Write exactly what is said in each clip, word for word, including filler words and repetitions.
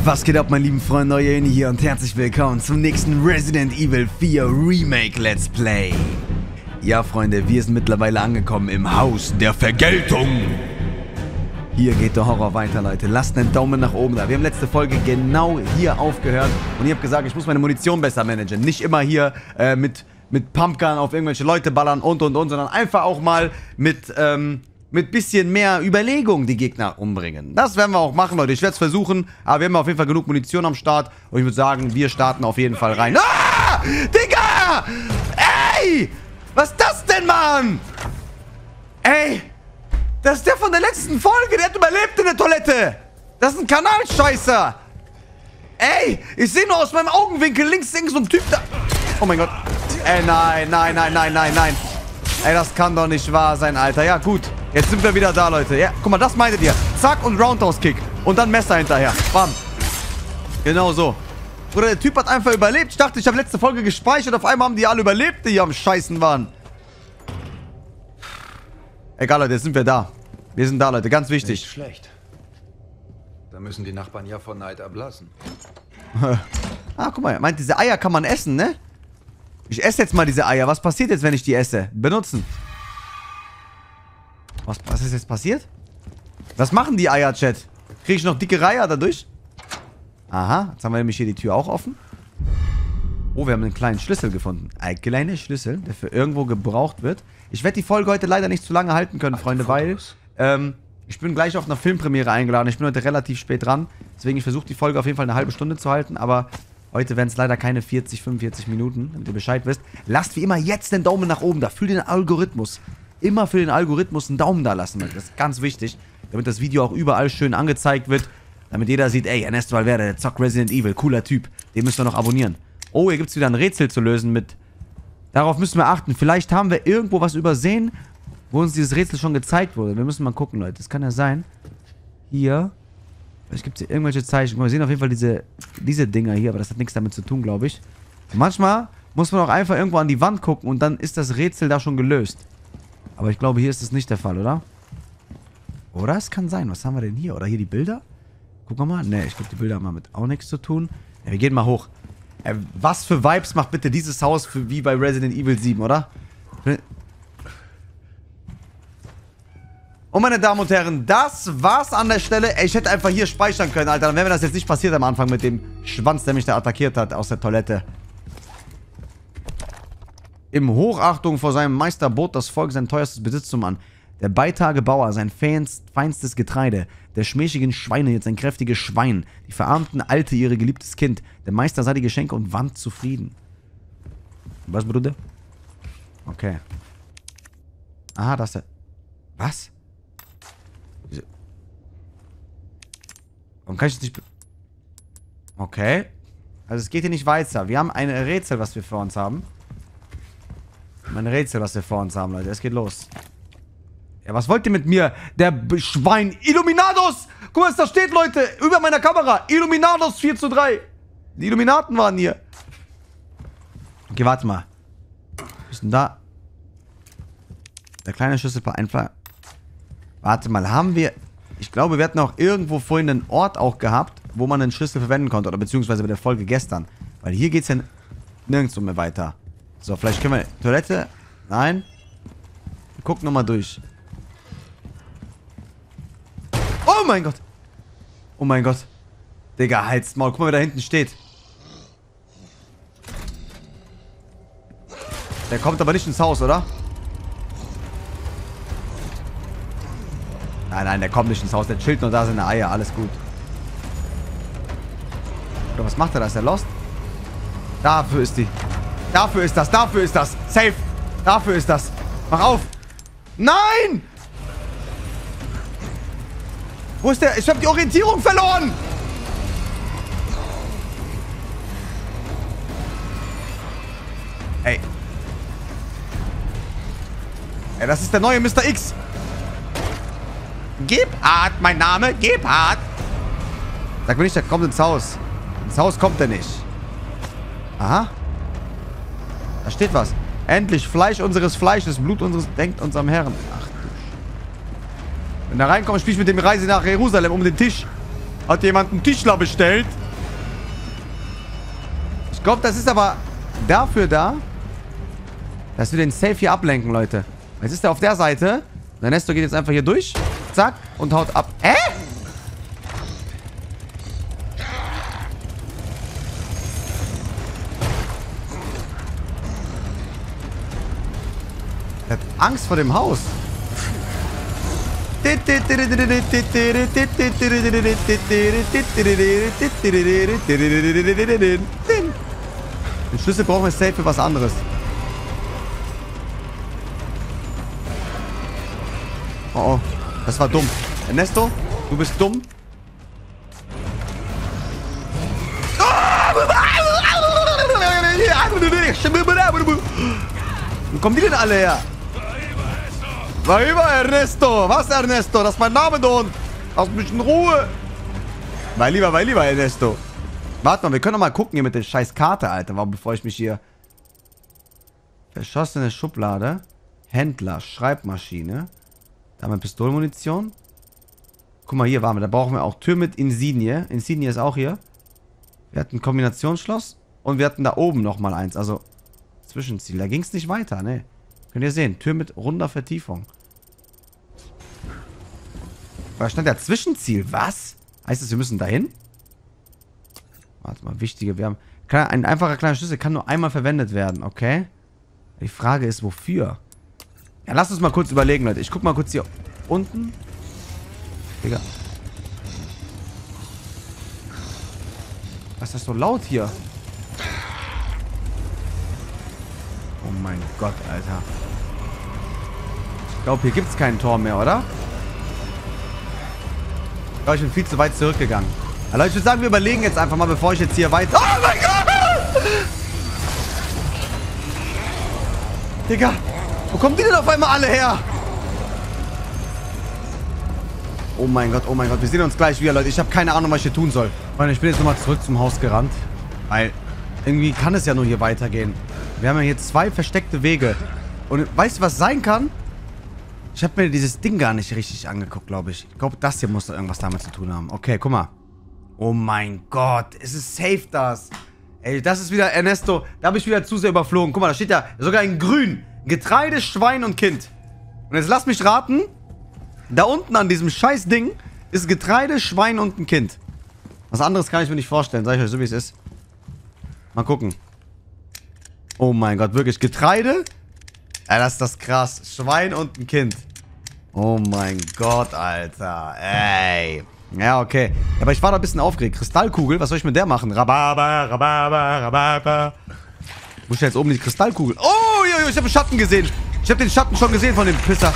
Was geht ab, meine lieben Freunde, euer Uni hier und herzlich willkommen zum nächsten Resident Evil vier Remake Let's Play. Ja, Freunde, wir sind mittlerweile angekommen im Haus der Vergeltung. Hier geht der Horror weiter, Leute. Lasst einen Daumen nach oben da. Wir haben letzte Folge genau hier aufgehört und ich habe gesagt, ich muss meine Munition besser managen. Nicht immer hier äh, mit, mit Pumpgun auf irgendwelche Leute ballern und und und, sondern einfach auch mal mit... Ähm, mit bisschen mehr Überlegung die Gegner umbringen. Das werden wir auch machen, Leute. Ich werde es versuchen, aber wir haben auf jeden Fall genug Munition am Start. Und ich würde sagen, wir starten auf jeden Fall rein. Ah! Digga! Ey! Was ist das denn, Mann? Ey! Das ist der von der letzten Folge. Der hat überlebt in der Toilette. Das ist ein Kanalscheißer. Ey! Ich sehe nur aus meinem Augenwinkel links irgend so ein Typ da. Oh mein Gott. Ey, nein, nein, nein, nein, nein, nein. Ey, das kann doch nicht wahr sein, Alter. Ja, gut. Jetzt sind wir wieder da, Leute. Ja, guck mal, das meintet ihr. Zack und Roundhouse-Kick. Und dann Messer hinterher. Bam. Genau so. Oder der Typ hat einfach überlebt. Ich dachte, ich habe letzte Folge gespeichert. Auf einmal haben die alle überlebt, die hier am Scheißen waren. Egal, Leute, jetzt sind wir da. Wir sind da, Leute. Ganz wichtig. Nicht schlecht. Da müssen die Nachbarn ja von Neid ablassen. Ah, guck mal. Er meint, diese Eier kann man essen, ne? Ich esse jetzt mal diese Eier. Was passiert jetzt, wenn ich die esse? Benutzen. Was, was ist jetzt passiert? Was machen die Eier, Chat? Kriege ich noch dicke Reiher dadurch? Aha, jetzt haben wir nämlich hier die Tür auch offen. Oh, wir haben einen kleinen Schlüssel gefunden. Ein kleiner Schlüssel, der für irgendwo gebraucht wird. Ich werde die Folge heute leider nicht zu lange halten können, Freunde, weil ähm, ich bin gleich auf einer Filmpremiere eingeladen. Ich bin heute relativ spät dran. Deswegen, ich versuche die Folge auf jeden Fall eine halbe Stunde zu halten, aber heute werden es leider keine vierzig, fünfundvierzig Minuten, damit ihr Bescheid wisst. Lasst wie immer jetzt den Daumen nach oben da, für den Algorithmus. Immer für den Algorithmus einen Daumen da lassen. Das ist ganz wichtig, damit das Video auch überall schön angezeigt wird. Damit jeder sieht, ey, Ernesto Valverde, der zockt Resident Evil, cooler Typ. Den müssen wir noch abonnieren. Oh, hier gibt es wieder ein Rätsel zu lösen mit... Darauf müssen wir achten. Vielleicht haben wir irgendwo was übersehen, wo uns dieses Rätsel schon gezeigt wurde. Wir müssen mal gucken, Leute. Das kann ja sein. Hier. Vielleicht gibt es hier irgendwelche Zeichen. Wir sehen auf jeden Fall diese, diese Dinger hier, aber das hat nichts damit zu tun, glaube ich. Und manchmal muss man auch einfach irgendwo an die Wand gucken und dann ist das Rätsel da schon gelöst. Aber ich glaube, hier ist das nicht der Fall, oder? Oder? Es kann sein. Was haben wir denn hier? Oder hier die Bilder? Gucken wir mal. Ne, ich glaube, die Bilder haben damit auch nichts zu tun. Ja, wir gehen mal hoch. Äh, was für Vibes macht bitte dieses Haus für, wie bei Resident Evil sieben, oder? Und meine Damen und Herren, das war's an der Stelle. Ey, ich hätte einfach hier speichern können, Alter. Dann wäre mir das jetzt nicht passiert am Anfang mit dem Schwanz, der mich da attackiert hat aus der Toilette. Im Hochachtung vor seinem Meister bot das Volk sein teuerstes Besitztum an. Der Beitagebauer, sein feinstes Getreide. Der schmächtigen Schweine jetzt ein kräftiges Schwein. Die verarmten Alte ihr geliebtes Kind. Der Meister sah die Geschenke und wand zufrieden. Was, Bruder? Okay. Aha, das ist der... Was? Warum kann ich das nicht... Okay. Also es geht hier nicht weiter. Wir haben ein Rätsel, was wir vor uns haben. Ein Rätsel, was wir vor uns haben, Leute. Es geht los. Ja, was wollt ihr mit mir? Der B Schwein. Illuminados! Guck mal, was da steht, Leute. Über meiner Kamera. Illuminados vier zu drei. Die Illuminaten waren hier. Okay, warte mal. Was ist denn da? Der kleine Schlüssel einfach. Warte mal, haben wir... Ich glaube, wir hatten auch irgendwo vorhin einen Ort auch gehabt, wo man einen Schlüssel verwenden konnte. Oder beziehungsweise bei der Folge gestern. Weil hier geht es ja nirgendwo mehr weiter. So, vielleicht können wir... Toilette? Nein. Wir gucken nochmal durch. Oh mein Gott. Oh mein Gott. Digga, halt's Maul. Guck mal, wer da hinten steht. Der kommt aber nicht ins Haus, oder? Nein, nein, der kommt nicht ins Haus. Der chillt nur da seine Eier. Alles gut. Oder was macht er da? Ist er lost? Dafür ist die... Dafür ist das, dafür ist das. Safe. Dafür ist das. Mach auf. Nein! Wo ist der? Ich habe die Orientierung verloren. Ey. Ey, das ist der neue Mister X. Gebhardt, mein Name. Gebhardt. Sag mir nicht, der kommt ins Haus. Ins Haus kommt er nicht. Aha. Da steht was. Endlich Fleisch unseres Fleisches, Blut unseres, denkt unserem Herrn. Ach du Sch... Wenn da reinkommt, spiele ich mit dem Reise nach Jerusalem um den Tisch. Hat jemand einen Tischler bestellt? Ich glaube, das ist aber dafür da, dass wir den Safe hier ablenken, Leute. Jetzt ist er auf der Seite. Der Nestor geht jetzt einfach hier durch. Zack. Und haut ab. Hä? Er hat Angst vor dem Haus. Den Schlüssel brauchen wir safe für was anderes. Oh, oh. Das war dumm. Ernesto, du bist dumm. Wo kommen die denn alle her? War über, Ernesto. Was, Ernesto? Das ist mein Name, du Hund. Lass mich in Ruhe. Weil lieber, weil lieber, Ernesto. Warte mal, wir können doch mal gucken hier mit der scheiß Karte, Alter. Warum, bevor ich mich hier... Verschossene Schublade. Händler, Schreibmaschine. Da haben wir Pistolenmunition. Guck mal, hier waren wir. Da brauchen wir auch Tür mit Insignie. Insignie ist auch hier. Wir hatten ein Kombinationsschloss. Und wir hatten da oben nochmal eins. Also, Zwischenziel. Da ging es nicht weiter, ne? Könnt ihr sehen. Tür mit runder Vertiefung. Da stand ja Zwischenziel. Was? Heißt das, wir müssen dahin? Warte mal, wichtige. Wir haben... Ein einfacher kleiner Schlüssel kann nur einmal verwendet werden, okay? Die Frage ist, wofür? Ja, lasst uns mal kurz überlegen, Leute. Ich guck mal kurz hier unten. Digga. Was ist das so laut hier? Oh mein Gott, Alter. Ich glaube, hier gibt es kein Tor mehr, oder? Ich glaube, ich bin viel zu weit zurückgegangen. Aber Leute, ich würde sagen, wir überlegen jetzt einfach mal, bevor ich jetzt hier weiter... Oh mein Gott! Digga, wo kommen die denn auf einmal alle her? Oh mein Gott, oh mein Gott. Wir sehen uns gleich wieder, Leute. Ich habe keine Ahnung, was ich hier tun soll. Freunde, ich bin jetzt nochmal zurück zum Haus gerannt. Weil irgendwie kann es ja nur hier weitergehen. Wir haben ja hier zwei versteckte Wege. Und weißt du, was sein kann? Ich habe mir dieses Ding gar nicht richtig angeguckt, glaube ich. Ich glaube, das hier muss da irgendwas damit zu tun haben. Okay, guck mal. Oh mein Gott. Es ist safe das. Ey, das ist wieder Ernesto. Da habe ich wieder zu sehr überflogen. Guck mal, da steht ja sogar in grün. Getreide, Schwein und Kind. Und jetzt lass mich raten. Da unten an diesem scheiß Ding ist Getreide, Schwein und ein Kind. Was anderes kann ich mir nicht vorstellen. Sag ich euch so, wie es ist. Mal gucken. Oh mein Gott, wirklich. Getreide? Ja, das ist das krass. Schwein und ein Kind. Oh mein Gott, Alter. Ey. Ja, okay. Ja, aber ich war da ein bisschen aufgeregt. Kristallkugel, was soll ich mit der machen? Rhabarber, Rhabarber, Rhabarber. Wo ist denn jetzt oben die Kristallkugel? Oh, jo, jo, ich habe den Schatten gesehen. Ich habe den Schatten schon gesehen von dem Pisser.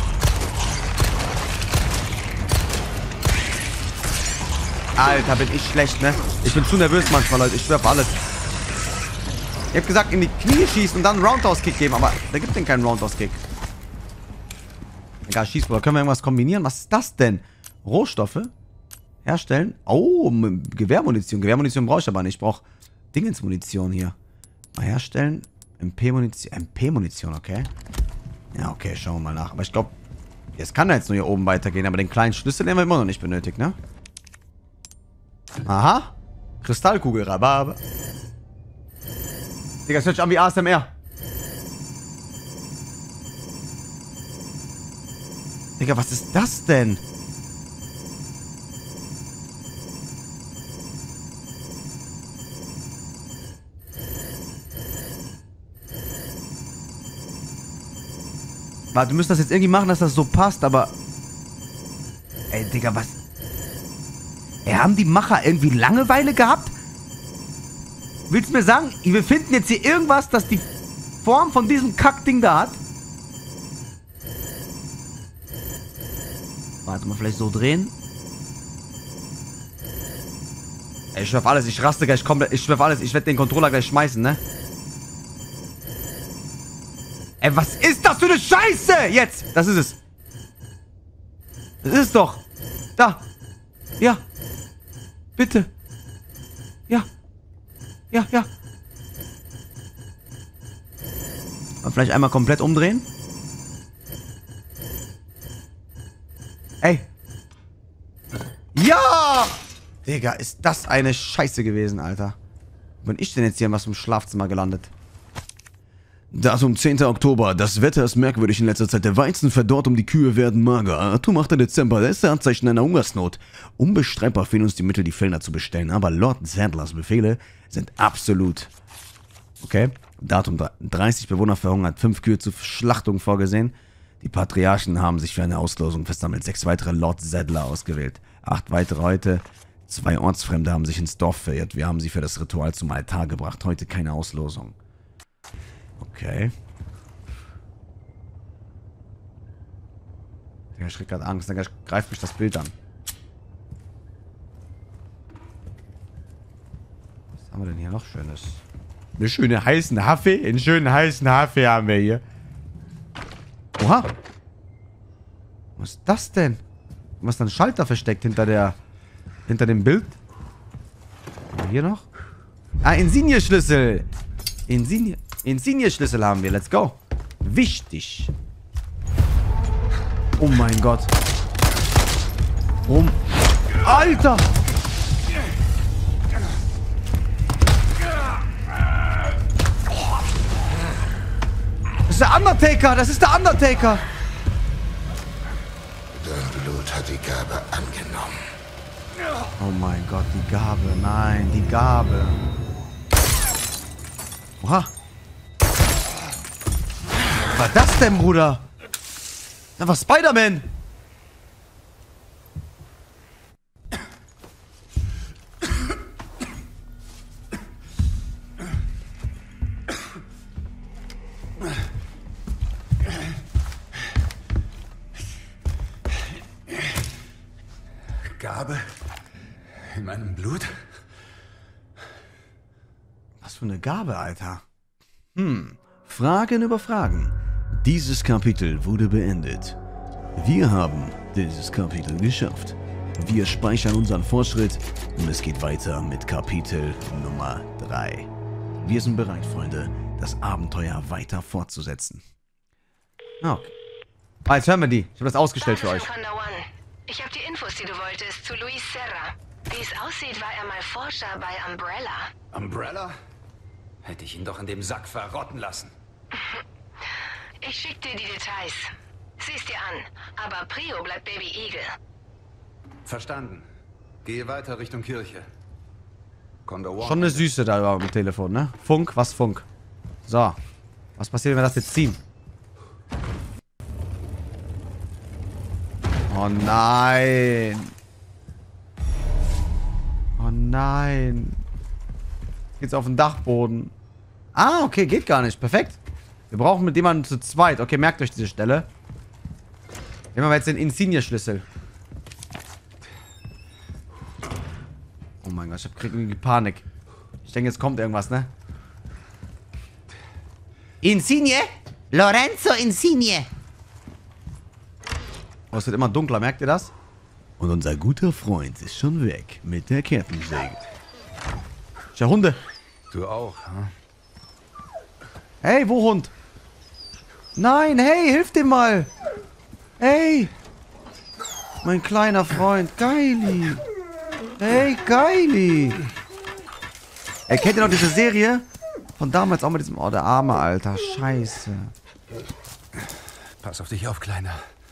Alter, bin ich schlecht, ne? Ich bin zu nervös manchmal, Leute. Ich schwör auf alles. Ich hab gesagt, in die Knie schießen und dann einen Roundhouse-Kick geben, aber da gibt denn keinen Roundhouse-Kick. Egal, Schießbruder. Können wir irgendwas kombinieren? Was ist das denn? Rohstoffe? Herstellen? Oh, Gewehrmunition. Gewehrmunition brauche ich aber nicht. Ich brauche Dingensmunition hier. Mal herstellen. M P-Munition. M P-Munition, okay. Ja, okay, schauen wir mal nach. Aber ich glaube, es kann jetzt nur hier oben weitergehen. Aber den kleinen Schlüssel, den haben wir immer noch nicht benötigt, ne? Aha. Kristallkugel, Rhabarber. Digga, das hört sich an wie A S M R. Digga, was ist das denn? Warte, wir müssen das jetzt irgendwie machen, dass das so passt, aber... Ey, Digga, was... Ey, haben die Macher irgendwie Langeweile gehabt? Willst du mir sagen, wir finden jetzt hier irgendwas, das die Form von diesem Kackding da hat? Warte mal, vielleicht so drehen. Ey, ich schwör auf alles, ich raste gleich komplett. Ich schwör auf alles, ich werde den Controller gleich schmeißen, ne? Ey, was ist das für eine Scheiße? Jetzt, das ist es. Das ist es doch. Da. Ja. Bitte. Ja. Ja, ja. Und vielleicht einmal komplett umdrehen. Ey. Ja! Digga, ist das eine Scheiße gewesen, Alter. Wo bin ich denn jetzt hier in was im Schlafzimmer gelandet? Datum zehnter Oktober. Das Wetter ist merkwürdig in letzter Zeit. Der Weizen verdorrt und die Kühe werden mager. Datum achter Dezember. Das ist der Anzeichen einer Hungersnot. Unbestreitbar fehlen uns die Mittel, die Fellner zu bestellen. Aber Lord Sandlers Befehle sind absolut. Okay. Datum dreißig Bewohner verhungert. Fünf Kühe zur Schlachtung vorgesehen. Die Patriarchen haben sich für eine Auslosung versammelt. Sechs weitere Lord Sadler ausgewählt. Acht weitere heute. Zwei Ortsfremde haben sich ins Dorf verirrt. Wir haben sie für das Ritual zum Altar gebracht. Heute keine Auslosung. Okay. Ich krieg gerade Angst. Dann greift mich das Bild an. Was haben wir denn hier noch Schönes? Eine schöne heißen Kaffee. Einen schönen heißen Kaffee haben wir hier. Oha. Was ist das denn? Was ist da ein Schalter versteckt hinter der... Hinter dem Bild? Hier noch? Ah, Insignie-Schlüssel. Insignie... Insignie-Schlüssel haben wir. Let's go. Wichtig. Oh mein Gott. Oh. Alter! Das ist der Undertaker. Das ist der Undertaker. Dein Blut hat die Gabe angenommen. Oh mein Gott, die Gabe. Nein, die Gabe. Oha. Was war das denn, Bruder? Da war Spider-Man. Gabe? In meinem Blut? Was für eine Gabe, Alter. Hm. Fragen über Fragen. Dieses Kapitel wurde beendet. Wir haben dieses Kapitel geschafft. Wir speichern unseren Fortschritt und es geht weiter mit Kapitel Nummer drei. Wir sind bereit, Freunde, das Abenteuer weiter fortzusetzen. Okay. Ah, jetzt hören wir die. Ich habe das ausgestellt für euch. Ich habe die Infos, die du wolltest, zu Luis Serra. Wie es aussieht, war er mal Forscher bei Umbrella. Umbrella? Hätte ich ihn doch in dem Sack verrotten lassen. Ich schick dir die Details. Sieh's dir an, aber Prio bleibt Baby Eagle. Verstanden. Gehe weiter Richtung Kirche. Schon eine Süße da am Telefon, ne? Funk, was Funk? So. Was passiert, wenn wir das jetzt ziehen? Oh nein. Oh nein. Jetzt geht's auf den Dachboden. Ah, okay, geht gar nicht. Perfekt. Wir brauchen mit jemandem zu zweit. Okay, merkt euch diese Stelle. Nehmen wir jetzt den Insignie-Schlüssel. Oh mein Gott, ich krieg irgendwie Panik. Ich denke, jetzt kommt irgendwas, ne? Insigne? Lorenzo Insigne. Oh, es wird immer dunkler, merkt ihr das? Und unser guter Freund ist schon weg mit der Kettensäge. Ist ja Hunde. Du auch, hm? Hey, wo Hund? Nein, hey, hilf dem mal. Hey. Mein kleiner Freund, Geili. Hey, Geili. Ey, kennt ihr noch diese Serie? Von damals auch mit diesem... Oh, der arme Alter. Scheiße. Pass auf dich auf, Kleiner.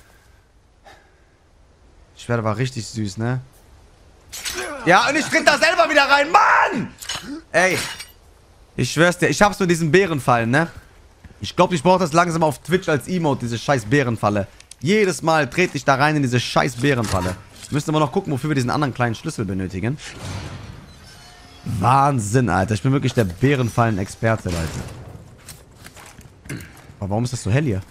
Ich werde war richtig süß, ne? Ja, und ich tritt da selber wieder rein. Mann! Ey. Ich schwör's dir, ich hab's mit diesen Bärenfallen, ne? Ich glaube, ich brauche das langsam auf Twitch als Emote, diese scheiß Bärenfalle. Jedes Mal trete ich da rein in diese scheiß Bärenfalle. Müssen wir noch gucken, wofür wir diesen anderen kleinen Schlüssel benötigen. Wahnsinn, Alter. Ich bin wirklich der Bärenfallen-Experte, Leute. Aber warum ist das so hell hier?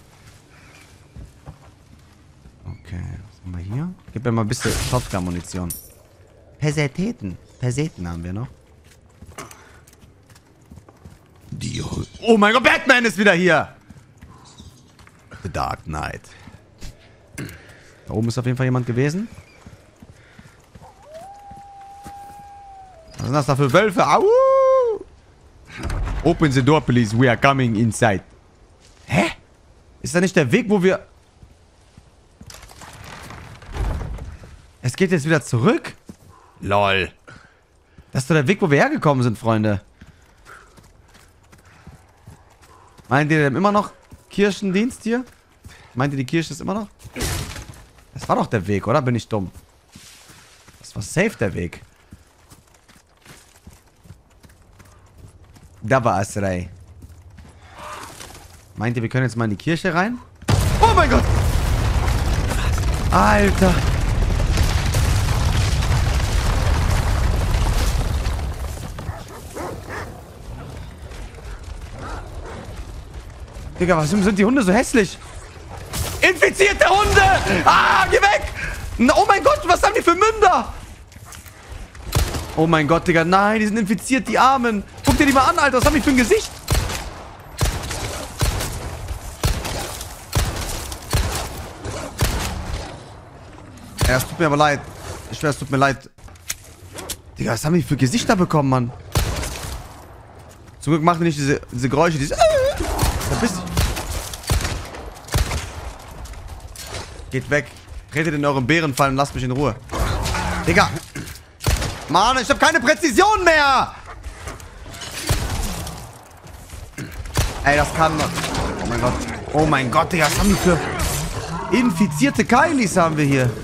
Okay, was haben wir hier? Gib mir mal ein bisschen Shotgun-Munition. Perseteten. Perseten haben wir noch. Die oh mein Gott, Batman ist wieder hier! The Dark Knight. Da oben ist auf jeden Fall jemand gewesen. Was sind das da für Wölfe? Au! Open the door, please. We are coming inside. Hä? Ist da nicht der Weg, wo wir... Es geht jetzt wieder zurück? Lol. Das ist doch der Weg, wo wir hergekommen sind, Freunde. Meint ihr denn immer noch Kirchendienst hier? Meint ihr, die Kirche ist immer noch? Das war doch der Weg, oder? Bin ich dumm? Das war safe der Weg. Da war es, Ray. Meint ihr, wir können jetzt mal in die Kirche rein? Oh mein Gott! Alter! Digga, warum sind die Hunde so hässlich? Infizierte Hunde! Ah, geh weg! Oh mein Gott, was haben die für Münder? Oh mein Gott, Digga, nein, die sind infiziert, die Armen. Guck dir die mal an, Alter, was haben die für ein Gesicht? Ja, es tut mir aber leid. Ich schwör, es tut mir leid. Digga, was haben die für Gesichter bekommen, Mann? Zum Glück machen die nicht diese, diese Geräusche, diese... Da bist du. Geht weg. Tretet in euren Bärenfall und lasst mich in Ruhe. Digga. Mann, ich hab keine Präzision mehr. Ey, das kann doch... Oh mein Gott. Oh mein Gott, Digga, was haben die für... Infizierte Kailis haben wir hier.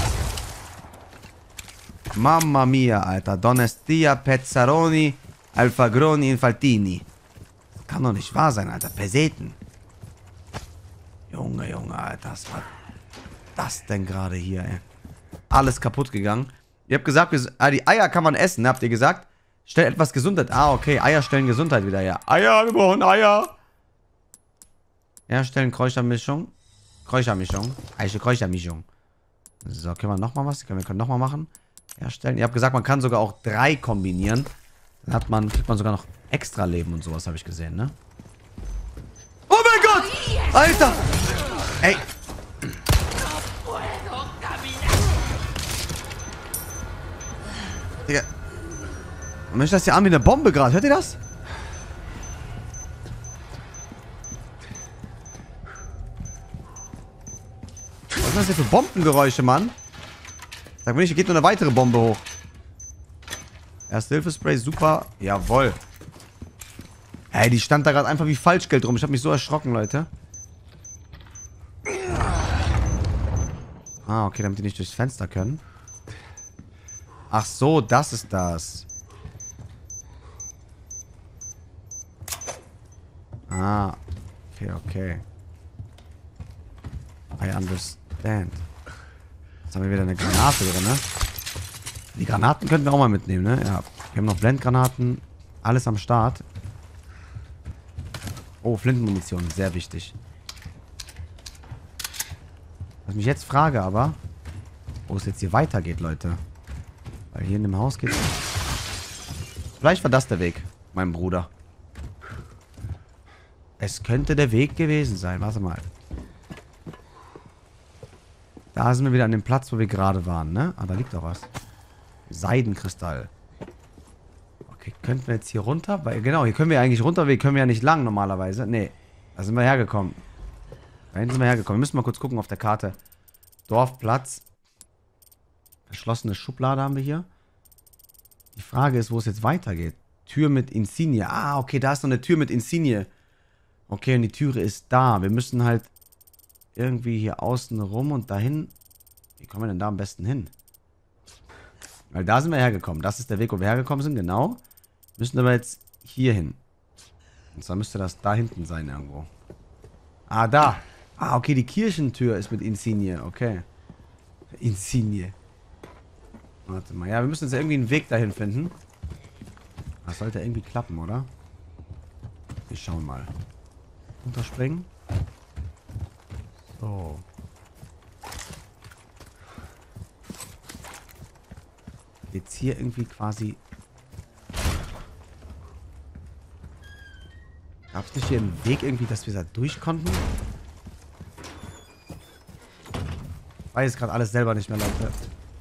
Mamma mia, Alter. Donestia, Pezzaroni, Alfagroni, Infaltini. Das kann doch nicht wahr sein, Alter. Peseten. Junge, Junge, Alter. Was war das denn gerade hier, ey? Alles kaputt gegangen. Ihr habt gesagt, ah, die Eier kann man essen, habt ihr gesagt? Stellt etwas Gesundheit. Ah, okay. Eier stellen Gesundheit wieder her. Eier, wir brauchen Eier. Herstellen Kräutermischung. Kräutermischung. Eiche Kräutermischung. So, können wir nochmal was? Wir können nochmal machen. Herstellen. Ihr habt gesagt, man kann sogar auch drei kombinieren. Dann hat man, kriegt man sogar noch extra Leben und sowas, habe ich gesehen, ne? Oh mein Gott! Alter! Ey! Digga. Mensch, das ist ja an wie eine Bombe gerade. Hört ihr das? Was sind das hier für Bombengeräusche, Mann? Sag mir nicht, hier geht nur eine weitere Bombe hoch. Erste-Hilfe-Spray, super. Jawohl. Ey, die stand da gerade einfach wie Falschgeld rum. Ich habe mich so erschrocken, Leute. Ah, okay, damit die nicht durchs Fenster können. Ach so, das ist das. Ah, okay, okay. I understand. Jetzt haben wir wieder eine Granate drin, ne? Die Granaten könnten wir auch mal mitnehmen, ne? Ja, wir haben noch Blendgranaten. Alles am Start. Oh, Flintenmunition, sehr wichtig. Was ich mich jetzt frage aber, wo es jetzt hier weitergeht, Leute. Weil hier in dem Haus geht's. Vielleicht war das der Weg, mein Bruder. Es könnte der Weg gewesen sein. Warte mal. Da sind wir wieder an dem Platz, wo wir gerade waren, ne? Ah, da liegt doch was. Seidenkristall. Okay, könnten wir jetzt hier runter? Weil, genau, hier können wir eigentlich runter. Wir können ja nicht lang normalerweise. Nee, da sind wir hergekommen. Da hinten sind wir hergekommen. Wir müssen mal kurz gucken auf der Karte. Dorfplatz. Verschlossene Schublade haben wir hier. Die Frage ist, wo es jetzt weitergeht. Tür mit Insigne. Ah, okay, da ist noch eine Tür mit Insigne. Okay, und die Türe ist da. Wir müssen halt irgendwie hier außen rum und dahin. Wie kommen wir denn da am besten hin? Weil da sind wir hergekommen. Das ist der Weg, wo wir hergekommen sind, genau. Müssen aber jetzt hier hin. Und zwar müsste das da hinten sein irgendwo. Ah, da. Ah, okay, die Kirchentür ist mit Insigne. Okay. Insigne. Warte mal. Ja, wir müssen jetzt irgendwie einen Weg dahin finden. Das sollte irgendwie klappen, oder? Wir schauen mal. Unterspringen. So. Jetzt hier irgendwie quasi... Gab es nicht hier einen Weg irgendwie, dass wir da durch konnten? Ich weiß gerade alles selber nicht mehr, Leute.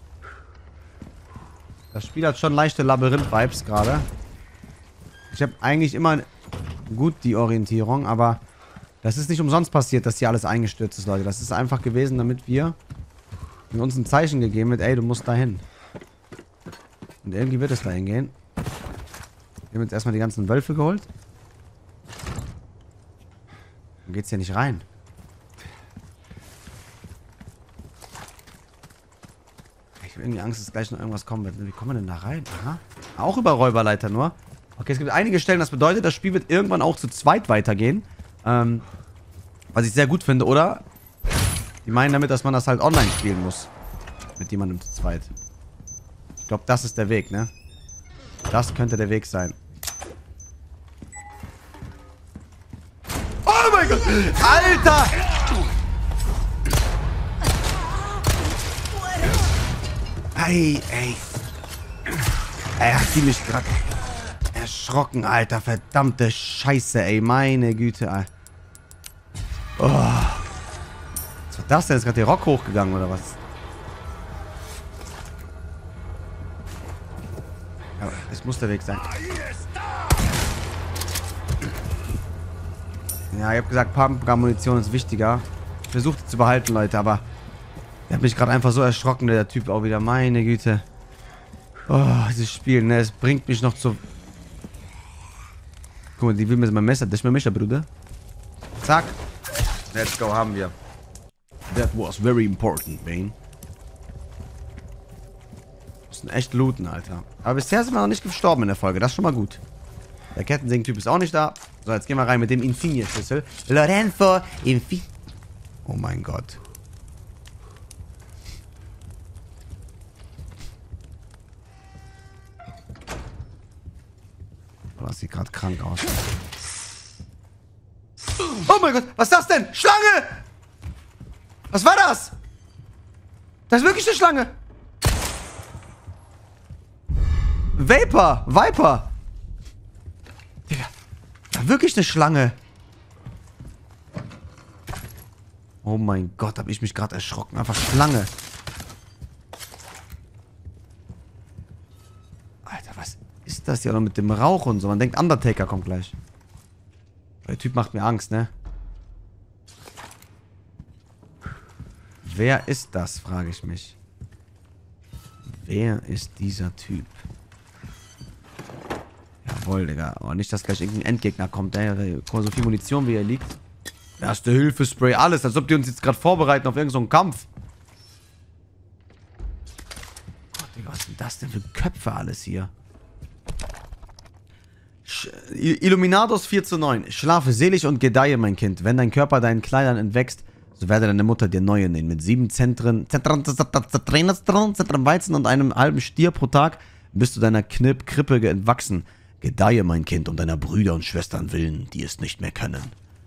Das Spiel hat schon leichte Labyrinth-Vibes gerade. Ich habe eigentlich immer gut die Orientierung, aber das ist nicht umsonst passiert, dass hier alles eingestürzt ist, Leute. Das ist einfach gewesen, damit wir uns ein Zeichen gegeben haben, ey, du musst dahin. Und irgendwie wird es da hingehen. Wir haben jetzt erstmal die ganzen Wölfe geholt. Dann geht's hier nicht rein. Ich habe irgendwie Angst, dass gleich noch irgendwas kommen wird. Wie kommen wir denn da rein? Aha. Auch über Räuberleiter nur. Okay, es gibt einige Stellen, das bedeutet, das Spiel wird irgendwann auch zu zweit weitergehen. Ähm, was ich sehr gut finde, oder? Die meinen damit, dass man das halt online spielen muss. Mit jemandem zu zweit. Ich glaube, das ist der Weg, ne? Das könnte der Weg sein. Oh mein Gott! Alter! Ey, ey. Ey, hat die mich gerade erschrocken, Alter. Verdammte Scheiße, ey. Meine Güte, ey. Oh. Was war das denn? Ist gerade der Rock hochgegangen, oder was? Ja, es muss der Weg sein. Ja, ich habe gesagt, Pumpgun-Munition ist wichtiger. Ich versuche die zu behalten, Leute, aber der hat mich gerade einfach so erschrocken, der Typ auch wieder. Meine Güte. Oh, dieses Spiel, ne, es bringt mich noch zu... Guck mal, die will mir mein Messer. Das ist mein Messer, Bruder. Zack. Let's go, haben wir. That was very important, Bane. Müssen echt looten, Alter. Aber bisher sind wir noch nicht gestorben in der Folge. Das ist schon mal gut. Der Kettensägen-Typ ist auch nicht da. So, jetzt gehen wir rein mit dem Infinia-Schlüssel. Lorenzo Infi... Oh mein Gott. Oh, das sieht gerade krank aus. Oh mein Gott, was ist das denn? Schlange! Was war das? Das ist wirklich eine Schlange. Vapor, Viper. Digga, da wirklich eine Schlange. Oh mein Gott, hab ich mich gerade erschrocken. Einfach Schlange. Alter, was ist das hier noch mit dem Rauch und so? Man denkt, Undertaker kommt gleich. Der Typ macht mir Angst, ne? Wer ist das, frage ich mich. Wer ist dieser Typ? Jawohl, Digga. Oh, nicht, dass gleich irgendein Endgegner kommt. Ey, guck mal, so viel Munition, wie hier liegt. Erste Hilfe, Spray, alles. Als ob die uns jetzt gerade vorbereiten auf irgendeinen so Kampf. Gott, Digga, was sind das denn für Köpfe alles hier? Sch Illuminados vier zu neun. Schlafe selig und gedeihe, mein Kind. Wenn dein Körper deinen Kleidern entwächst, so werde deine Mutter dir neue nähen. Mit sieben Zentren, Zentren, Zentren, Zentren Weizen und einem halben Stier pro Tag bist du deiner Knip Krippe entwachsen. Gedeihe, mein Kind, um deiner Brüder und Schwestern willen, die es nicht mehr können.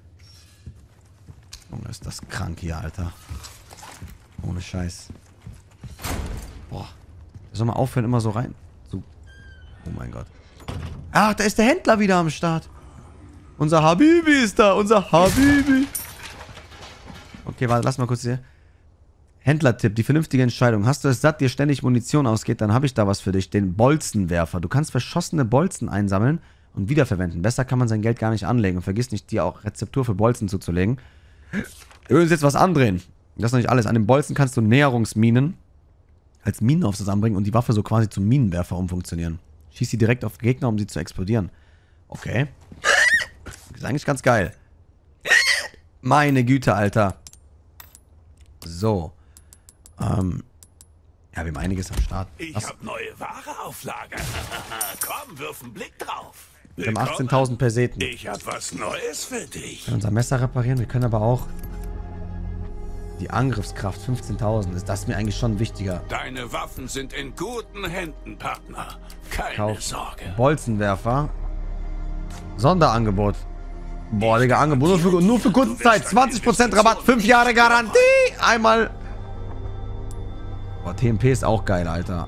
Junge, ist das krank hier, Alter. Ohne Scheiß. Boah. Soll mal aufhören, immer so rein. So. Oh mein Gott. Ach, da ist der Händler wieder am Start. Unser Habibi ist da. Unser Habibi. Okay, warte, lass mal kurz hier. Händlertipp, die vernünftige Entscheidung. Hast du es satt, dir ständig Munition ausgeht, dann habe ich da was für dich. Den Bolzenwerfer. Du kannst verschossene Bolzen einsammeln und wiederverwenden. Besser kann man sein Geld gar nicht anlegen. Und vergiss nicht, dir auch Rezeptur für Bolzen zuzulegen. Wir müssen jetzt was andrehen. Das ist noch nicht alles. An den Bolzen kannst du Näherungsminen als Minenaufsatz anbringen und die Waffe so quasi zum Minenwerfer umfunktionieren. Schieß sie direkt auf Gegner, um sie zu explodieren. Okay. Das ist eigentlich ganz geil. Meine Güte, Alter. So. Ähm. Ja, wir haben einiges am Start. Ich hab neue Ware auf Lager. Komm, wirf einen Blick drauf. Wir haben achtzehntausend Perseten. Ich hab was Neues für dich. Wir können unser Messer reparieren. Wir können aber auch die Angriffskraft fünfzehntausend. Das ist mir eigentlich schon wichtiger. Deine Waffen sind in guten Händen, Partner. Keine Kauf. Sorge. Bolzenwerfer. Sonderangebot. Boah, Digga, Angebot nur für, nur für kurze Zeit. zwanzig Prozent Rabatt, fünf Jahre Garantie. Einmal. Boah, T M P ist auch geil, Alter.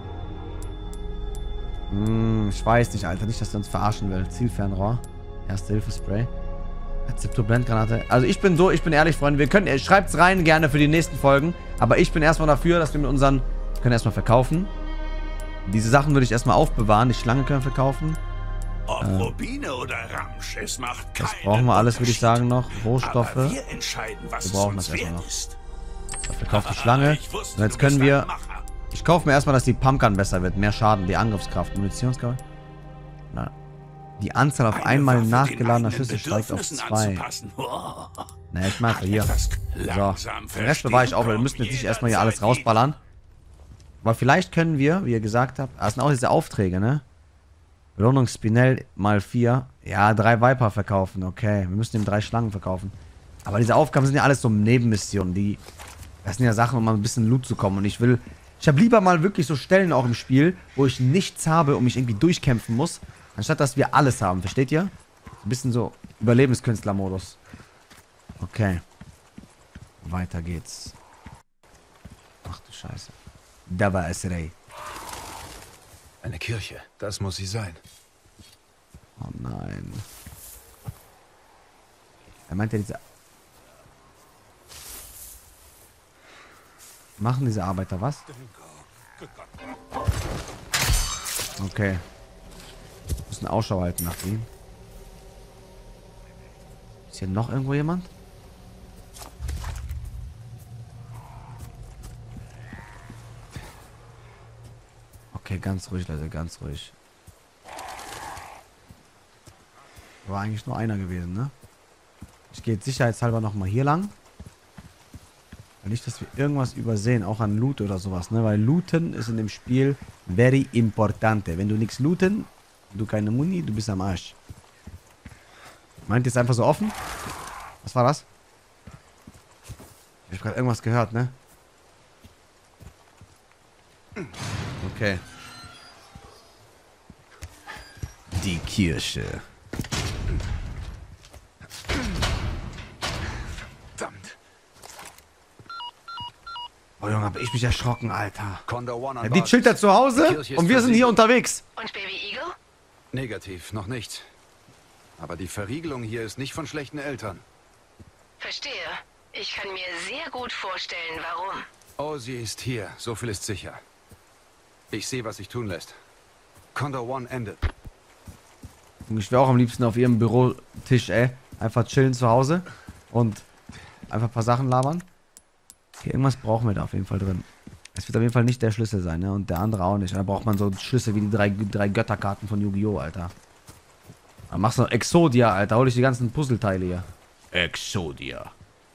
Hm, ich weiß nicht, Alter. Nicht, dass der uns verarschen will. Zielfernrohr. Erste-Hilfe-Spray. Rezeptur-Blendgranate. Also ich bin so, ich bin ehrlich, Freunde. Wir können, schreibt's rein gerne für die nächsten Folgen. Aber ich bin erstmal dafür, dass wir mit unseren... Wir können erstmal verkaufen. Diese Sachen würde ich erstmal aufbewahren. Die Schlange können wir verkaufen. Ob äh, Rubine oder Ramsch, es macht keinen Das brauchen wir alles, würde ich sagen, noch. Rohstoffe. Aber wir entscheiden, was wir brauchen es das erstmal noch. ist. So, verkauft die Schlange. Und jetzt können wir Ich kaufe mir erstmal, dass die Pumpgun besser wird. Mehr Schaden, die Angriffskraft. Munitionskraft. Na. Die Anzahl auf einmal nachgeladener Schüsse steigt auf zwei. Na, ich meine, hier. So. Den Rest bewahre ich auch, weil wir müssen jetzt nicht erstmal hier alles rausballern. Aber vielleicht können wir, wie ihr gesagt habt, das sind auch diese Aufträge, ne? Belohnung Spinell mal vier. Ja, drei Viper verkaufen, okay. Wir müssen ihm drei Schlangen verkaufen. Aber diese Aufgaben sind ja alles so Nebenmissionen, die... Das sind ja Sachen, um mal ein bisschen Loot zu kommen. Und ich will... Ich habe lieber mal wirklich so Stellen auch im Spiel, wo ich nichts habe und mich irgendwie durchkämpfen muss, anstatt dass wir alles haben, versteht ihr? Ein bisschen so Überlebenskünstler-Modus. Okay. Weiter geht's. Ach du Scheiße. Da war es Rey. Eine Kirche, das muss sie sein. Oh nein. Er meint ja diese... Machen diese Arbeiter was? Okay. Wir müssen Ausschau halten nach denen. Ist hier noch irgendwo jemand? Okay, ganz ruhig, Leute, ganz ruhig. War eigentlich nur einer gewesen, ne? Ich gehe jetzt sicherheitshalber nochmal hier lang. Nicht, dass wir irgendwas übersehen, auch an Loot oder sowas, ne? Weil Looten ist in dem Spiel very importante. Wenn du nichts looten, du keine Muni, du bist am Arsch. Meint ihr es einfach so offen? Was war das? Ich habe gerade irgendwas gehört, ne? Okay. Die Kirche. Oh Junge, hab ich mich erschrocken, Alter. Condor One an Ja, die Bord. chillt da zu Hause Kirche ist und wir sind hier unterwegs. Und Baby Eagle? Negativ, noch nicht. Aber die Verriegelung hier ist nicht von schlechten Eltern. Verstehe. Ich kann mir sehr gut vorstellen, warum. Oh, sie ist hier. So viel ist sicher. Ich sehe, was sich tun lässt. Condor One endet. Ich wäre auch am liebsten auf ihrem Bürotisch, ey. Einfach chillen zu Hause und einfach ein paar Sachen labern. Okay, irgendwas brauchen wir da auf jeden Fall drin. Es wird auf jeden Fall nicht der Schlüssel sein, ne? Und der andere auch nicht. Da braucht man so Schlüssel wie die drei, drei Götterkarten von Yu-Gi-Oh!, Alter. Dann machst du noch Exodia, Alter. Hol ich die ganzen Puzzleteile hier. Exodia.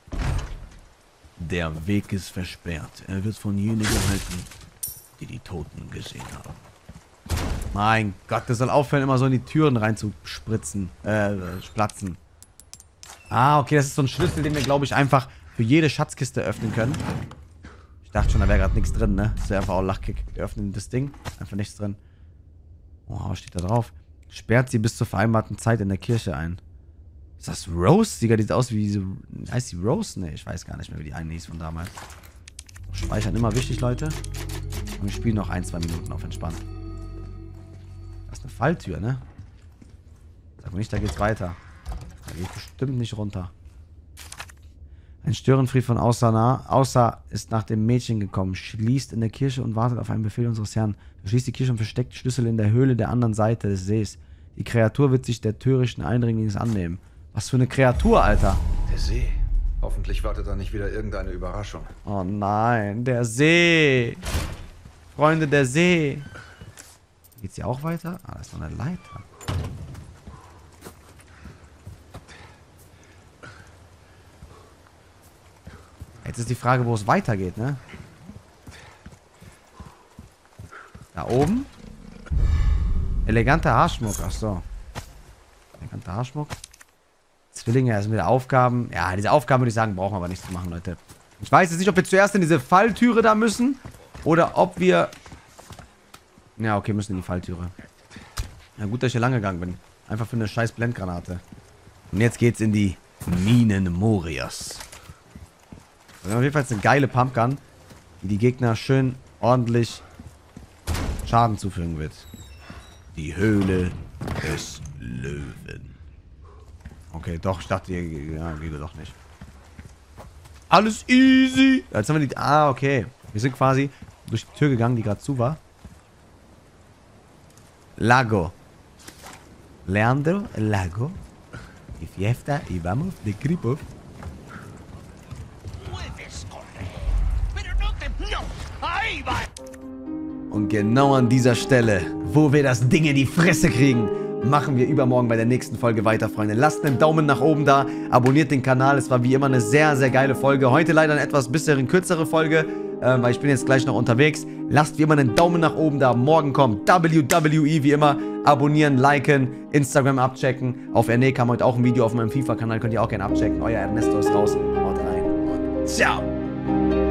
Der Weg ist versperrt. Er wird von jenen gehalten, die die Toten gesehen haben. Mein Gott, das soll aufhören, immer so in die Türen reinzuspritzen. Äh, splatzen. Ah, okay, das ist so ein Schlüssel, den wir, glaube ich, einfach für jede Schatzkiste öffnen können. Ich dachte schon, da wäre gerade nichts drin, ne? Das wäre einfach auch Lachkick. Wir öffnen das Ding. Einfach nichts drin. Oh, was steht da drauf? Sperrt sie bis zur vereinbarten Zeit in der Kirche ein. Ist das Rose? Sieht sieht aus wie diese... Heißt die Rose? Ne, ich weiß gar nicht mehr, wie die eine hieß von damals. Speichern immer wichtig, Leute. Und wir spielen noch ein, zwei Minuten auf entspannt. Das ist eine Falltür, ne? Sag mir nicht, da geht's weiter. Da geht bestimmt nicht runter. Ein Störenfried von Außer, Außer ist nach dem Mädchen gekommen, schließt in der Kirche und wartet auf einen Befehl unseres Herrn. Verschließt die Kirche und versteckt Schlüssel in der Höhle der anderen Seite des Sees. Die Kreatur wird sich der törichten Eindringlings annehmen. Was für eine Kreatur, Alter. Der See. Hoffentlich wartet da nicht wieder irgendeine Überraschung. Oh nein, der See. Freunde, der See. Geht's hier auch weiter? Ah, das ist noch eine Leiter. Jetzt ist die Frage, wo es weitergeht, ne? Da oben. Eleganter Haarschmuck, ach so. Eleganter Haarschmuck. Zwillinge, das sind wieder Aufgaben. Ja, diese Aufgaben würde ich sagen, brauchen wir aber nicht zu machen, Leute. Ich weiß jetzt nicht, ob wir zuerst in diese Falltüre da müssen. Oder ob wir... Ja, okay, müssen in die Falltüre. Ja, gut, dass ich hier lang gegangen bin. Einfach für eine scheiß Blendgranate. Und jetzt geht's in die Minen Morias. Wir haben auf jeden Fall eine geile Pumpgun, die die Gegner schön ordentlich Schaden zufügen wird. Die Höhle des Löwen. Okay, doch, ich dachte, ja, geht doch nicht. Alles easy. Jetzt haben wir die... Ah, okay. Wir sind quasi durch die Tür gegangen, die gerade zu war. Lago. Leandro, Lago. Y fiesta y vamos de Kripov. Puedes correr, pero no te... ¡No! ¡Ahí va! Und genau an dieser Stelle, wo wir das Ding in die Fresse kriegen, machen wir übermorgen bei der nächsten Folge weiter, Freunde. Lasst einen Daumen nach oben da, abonniert den Kanal. Es war wie immer eine sehr, sehr geile Folge. Heute leider eine etwas bisschen kürzere Folge, äh, weil ich bin jetzt gleich noch unterwegs. Lasst wie immer einen Daumen nach oben da. Morgen kommt W W E wie immer. Abonnieren, liken, Instagram abchecken. Auf R N E kam heute auch ein Video auf meinem FIFA-Kanal. Könnt ihr auch gerne abchecken. Euer Ernesto ist raus. Haut rein und ciao.